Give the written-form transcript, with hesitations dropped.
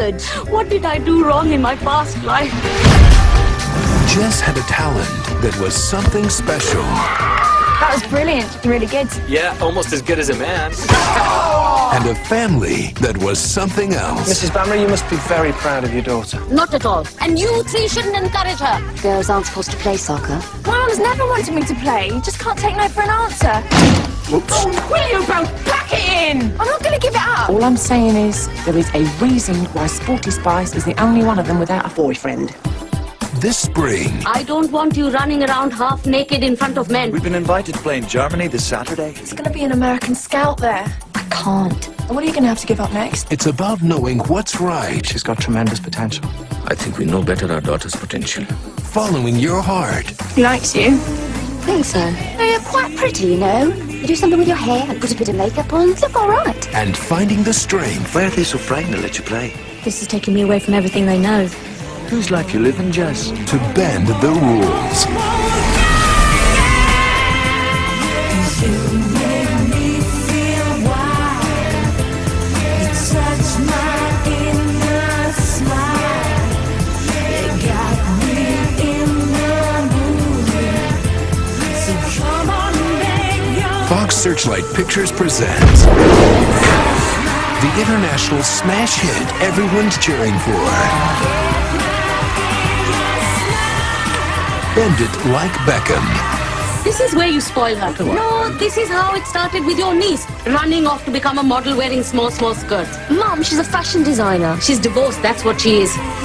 good. What did I do wrong in my past life? Jess had a talent that was something special. That was brilliant. Really good. Yeah, almost as good as a man. And a family that was something else. Mrs. Bamber, you must be very proud of your daughter. Not at all. And you three shouldn't encourage her. Girls aren't supposed to play soccer. My mum's never wanted me to play. You just can't take no for an answer. Whoops. Will you both pack it in? I'm not going to give it up. All I'm saying is there is a reason why Sporty Spice is the only one of them without a boyfriend. This spring, I don't want you running around half naked in front of men. We've been invited to play in Germany this Saturday. There's going to be an American scout there. I can't. And what are you going to have to give up next? it's about knowing what's right, She's got tremendous potential. I think we know better our daughter's potential. following your heart, He likes you. I think so. You're quite pretty, you know. You do something with your hair and put a bit of makeup on. You look all right. and finding the strength Why are they so frightened to let you play? This is taking me away from everything they know. Whose life you living, Jess? to bend the rules. Fox Searchlight Pictures presents the international smash hit everyone's cheering for. Bend It Like Beckham. This is where you spoil her. No, this is how it started with your niece. Running off to become a model wearing small skirts. Mum, she's a fashion designer. She's divorced, that's what she is.